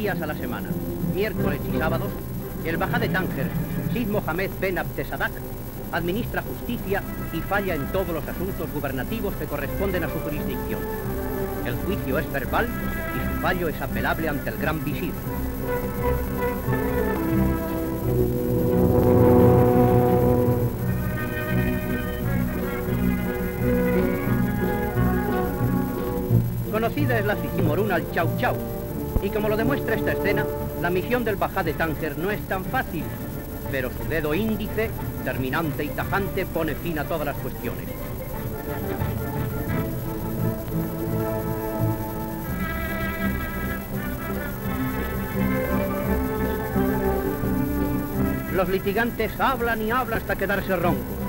días a la semana, miércoles y sábados, el Bajá de Tánger, Sid Mohamed Ben Abdesadak, administra justicia y falla en todos los asuntos gubernativos que corresponden a su jurisdicción. El juicio es verbal y su fallo es apelable ante el gran visir. Conocida es la Sicimoruna al Chau Chau, y como lo demuestra esta escena, la misión del Bajá de Tánger no es tan fácil, pero su dedo índice, terminante y tajante, pone fin a todas las cuestiones. Los litigantes hablan y hablan hasta quedarse roncos.